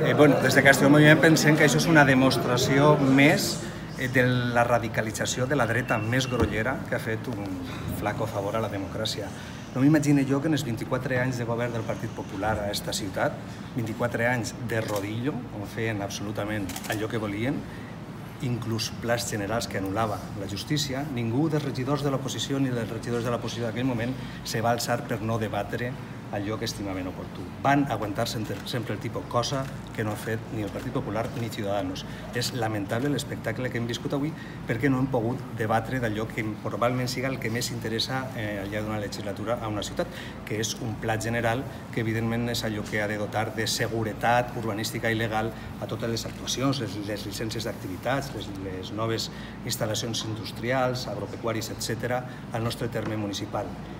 Des de Castelló Moviment pensem que això és una demostració més de la radicalització de la dreta més grollera que ha fet un flaco favor a la democràcia. No m'imagino jo que en els 24 anys de govern del Partit Popular a esta ciutat, 24 anys de rodillo, on feien absolutament allò que volien, inclús plans generals que anul·lava la justícia, ningú dels regidors de l'oposició ni dels regidors de l'oposició d'aquell moment se va alçar per no debatre allò que estimaven oportú. Van aguantar sempre el tipus, cosa que no ha fet ni el Partit Popular ni Ciudadanos. És lamentable l'espectacle que hem viscut avui perquè no hem pogut debatre d'allò que probablement siga el que més interessa al llarg d'una legislatura a una ciutat, que és un pla general que evidentment és allò que ha de dotar de seguretat urbanística i legal a totes les actuacions, les llicències d'activitats, les noves instal·lacions industrials, agropecuàries, etc., al nostre terme municipal.